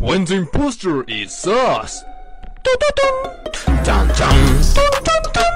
when the imposter is sus. Dun, dun, dun, dun, dun, dun, dun.